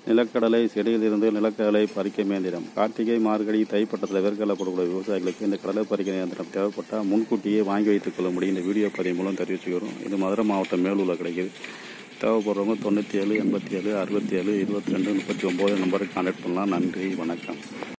நிலக்கடலை செடியிலிருந்து நிலக்கடலை பறிக்கும் இயந்திரம். கார்த்திகை, மார்கழி, தைப்பட்டத்தில் வேர்க்கடலை போடக்கூடிய விவசாயிகளுக்கு இந்த கடலை பறிக்கும் இயந்திரம் தேவைப்பட்டால் முன்கூட்டியே வாங்கி வைத்துக் கொள்ள முடியும். இந்த வீடியோ பதிவு மூலம் தெரிவிச்சுக்கிறோம். இது மதுரை மாவட்டம் மேலூரில் கிடைக்கிது. தேவைப்படுறவங்க 97 87 67 22 39 நம்பருக்கு கான்டாக்ட் பண்ணலாம். நன்றி, வணக்கம்.